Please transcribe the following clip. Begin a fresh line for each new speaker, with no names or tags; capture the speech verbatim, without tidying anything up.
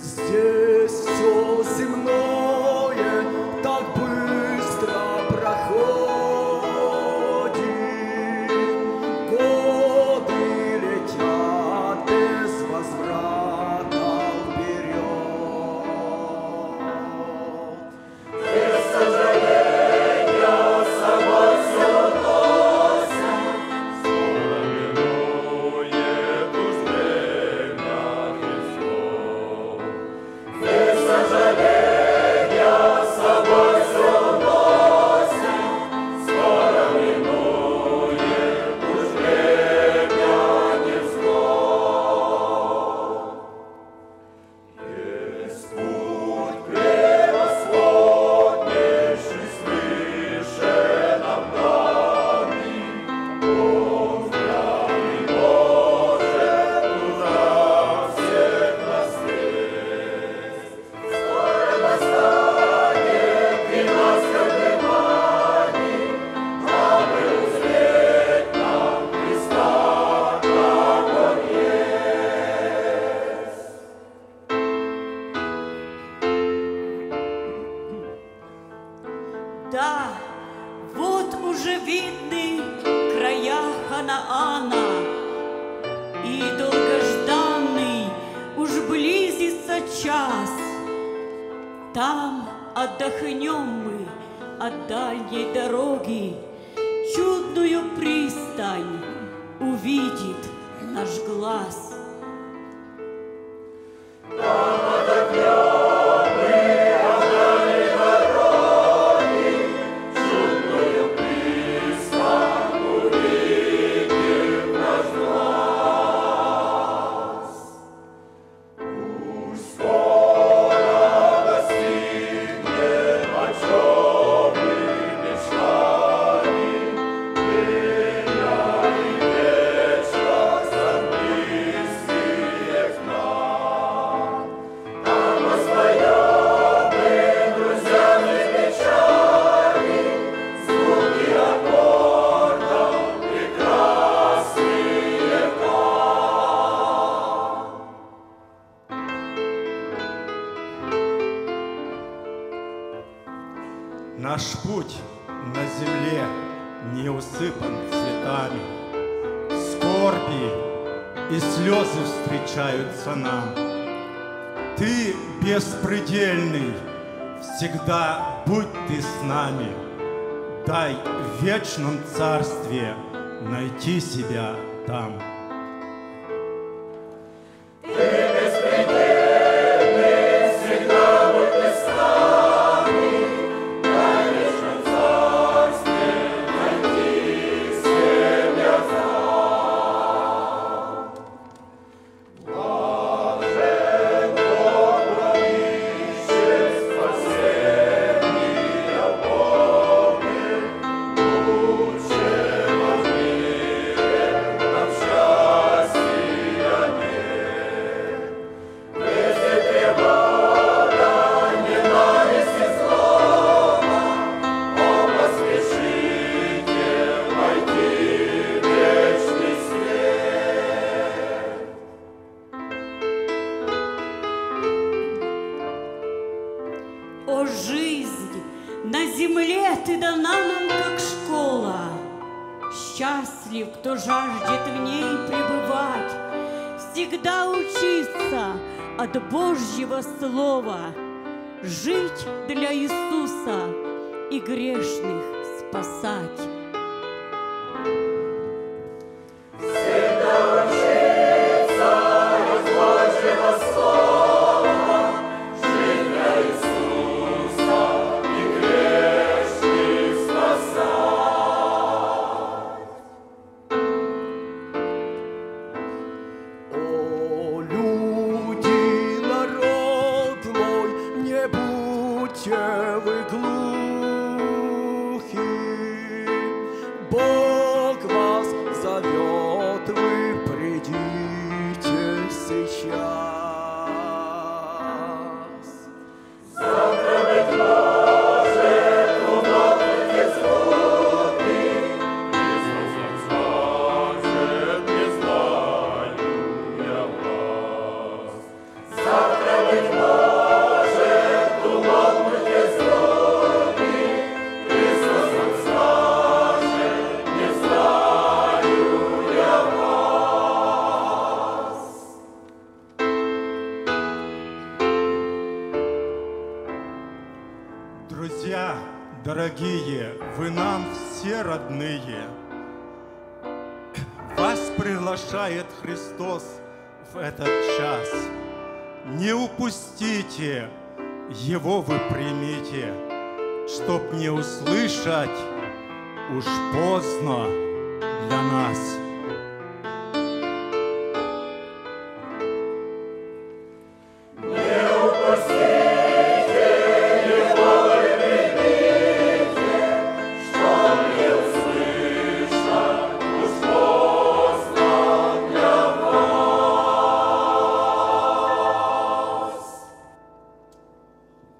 Здесь все земное так быстро проходит, годы летят без возврата вперед. Без сожаления собой все носит, скоро минует уж время Христов. Без сожаления собой все носит, скоро минует уж время невзгод. Есть путь превосходнейший свыше нам данный, он здравый Боже туда всех нас весть. Скоро настанет и нас как внимание, дабы узреть нам Христа, как Он есть.
Да, вот уже видны края Ханаана, и долгожданный уж близится час. Там отдохнем мы от дальней дороги, чудную пристань увидит наш глаз.
Чудную пристань увидит наш глаз. Пусть скоро достигнем, о чем мы мечтали, время и вечность от близкие к нам. Там воспоем мы друзьями печали, звуки аккордов прекрасные там.
Наш путь на земле не усыпан цветами, скорби и слезы встречаются нам. Ты беспредельный, всегда будь ты с нами. Дай в вечном царстве найти себя там.
Всегда будь ты с нами, дай в вечном царстве найти себя там. Блажен тот, кто ищет спасения в Боге, лучшего в мире нам счастья нет. Везде тревога, ненависть и злоба, о, поспешите войти в вечный свет.
О, жизнь, на земле ты дана нам как школа. Счастлив, кто жаждет в ней пребывать, всегда учиться от Божьего слова, жить для Иисуса и грешных спасать.
Всегда учиться из Божьего слова, жить для Иисуса и грешных спасать. О, люди, народ мой, не будьте вы глухи,
Друзья, дорогие, вы нам все родные. Вас приглашает Христос в этот час. Не упустите, Его вы примите, чтоб не услышать, уж поздно для нас.